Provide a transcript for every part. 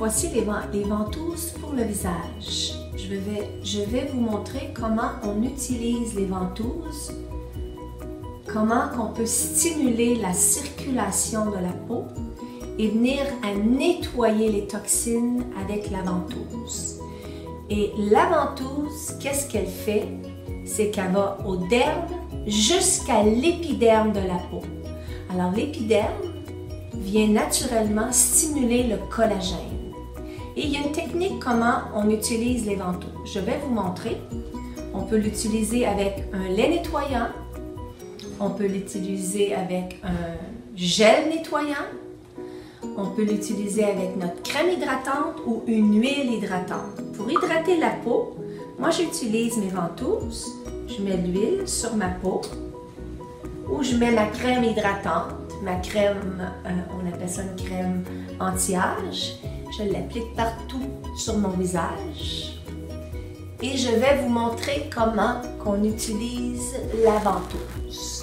Voici les ventouses pour le visage. Je vais vous montrer comment on utilise les ventouses, comment on peut stimuler la circulation de la peau et venir à nettoyer les toxines avec la ventouse. Et la ventouse, qu'est-ce qu'elle fait? C'est qu'elle va au derme jusqu'à l'épiderme de la peau. Alors l'épiderme vient naturellement stimuler le collagène. Et il y a une technique comment on utilise les ventouses. Je vais vous montrer. On peut l'utiliser avec un lait nettoyant. On peut l'utiliser avec un gel nettoyant. On peut l'utiliser avec notre crème hydratante ou une huile hydratante. Pour hydrater la peau, moi j'utilise mes ventouses. Je mets l'huile sur ma peau ou je mets ma crème hydratante. Ma crème, on appelle ça une crème anti-âge. Je l'applique partout sur mon visage. Et je vais vous montrer comment on utilise la ventouse.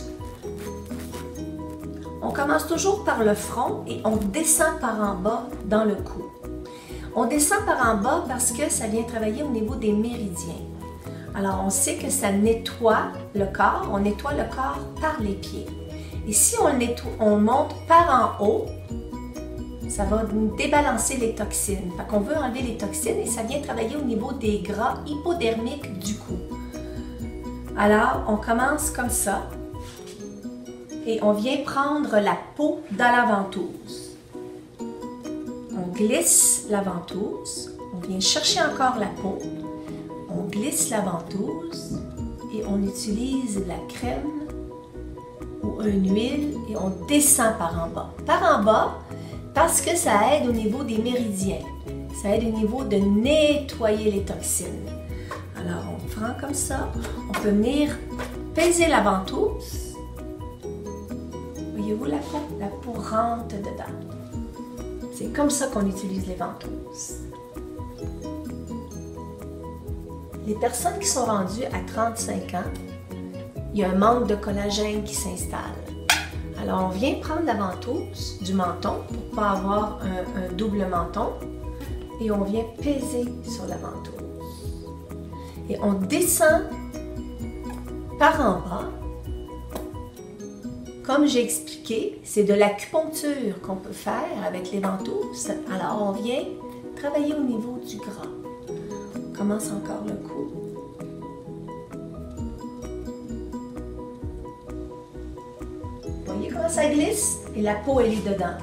On commence toujours par le front et on descend par en bas dans le cou. On descend par en bas parce que ça vient travailler au niveau des méridiens. Alors on sait que ça nettoie le corps, on nettoie le corps par les pieds. Et si on monte par en haut, ça va débalancer les toxines. Fait qu'on veut enlever les toxines et ça vient travailler au niveau des gras hypodermiques du cou. Alors, on commence comme ça et on vient prendre la peau dans la ventouse. On glisse la ventouse, on vient chercher encore la peau, on glisse la ventouse et on utilise la crème ou une huile et on descend par en bas. Par en bas, parce que ça aide au niveau des méridiens. Ça aide au niveau de nettoyer les toxines. Alors, on prend comme ça. On peut venir peser la ventouse. Voyez-vous la peau? La peau rentre dedans. C'est comme ça qu'on utilise les ventouses. Les personnes qui sont rendues à 35 ans, il y a un manque de collagène qui s'installe. Alors, on vient prendre la ventouse du menton pour ne pas avoir un double menton et on vient peser sur la ventouse. Et on descend par en bas. Comme j'ai expliqué, c'est de l'acupuncture qu'on peut faire avec les ventouses. Alors, on vient travailler au niveau du gras. On commence encore le cou. Voyez comment ça glisse? Et la peau, elle est dedans.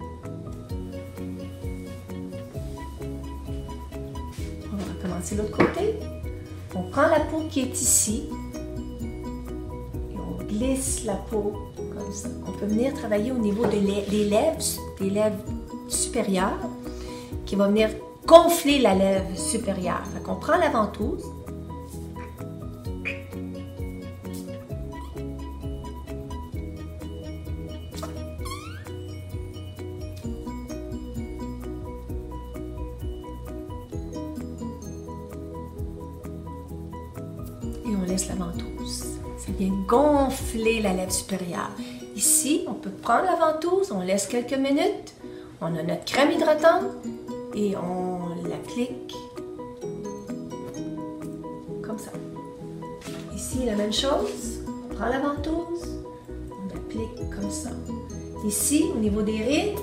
On va recommencer l'autre côté. On prend la peau qui est ici et on glisse la peau comme ça. On peut venir travailler au niveau des lèvres supérieures qui va venir gonfler la lèvre supérieure. Fait qu'on prend la ventouse. Et on laisse la ventouse. Ça vient gonfler la lèvre supérieure. Ici, on peut prendre la ventouse, on laisse quelques minutes, on a notre crème hydratante et on l'applique comme ça. Ici, la même chose, on prend la ventouse, on applique comme ça. Ici, au niveau des rides,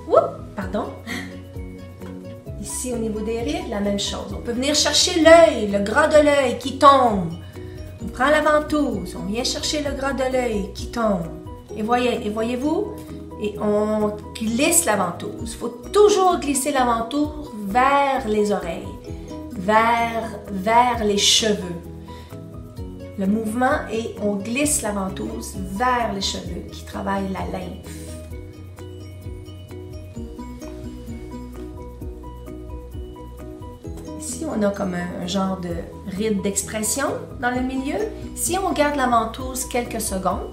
Ici, au niveau des rides, la même chose. On peut venir chercher l'œil, le gras de l'œil qui tombe. On prend la ventouse, on vient chercher le gras de l'œil qui tombe. Et voyez-vous, et on glisse la ventouse. Il faut toujours glisser la ventouse vers les oreilles, vers les cheveux. Le mouvement est, on glisse la ventouse vers les cheveux qui travaillent la lymphe. Ici, on a comme un genre de ride d'expression dans le milieu. Si on garde la ventouse quelques secondes,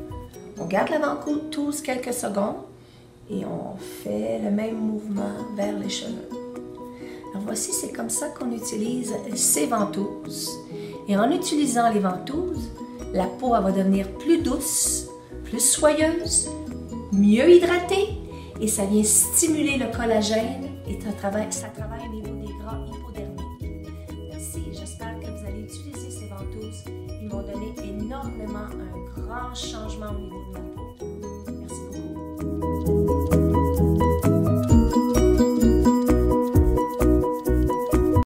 et on fait le même mouvement vers les cheveux. Alors voici, c'est comme ça qu'on utilise ces ventouses. Et en utilisant les ventouses, la peau elle va devenir plus douce, plus soyeuse, mieux hydratée et ça vient stimuler le collagène et ça travaille au niveau des gras hypodermiques. Merci, j'espère que vous allez utiliser ces ventouses. Ils m'ont donné énormément un grand changement au niveau de ma peau.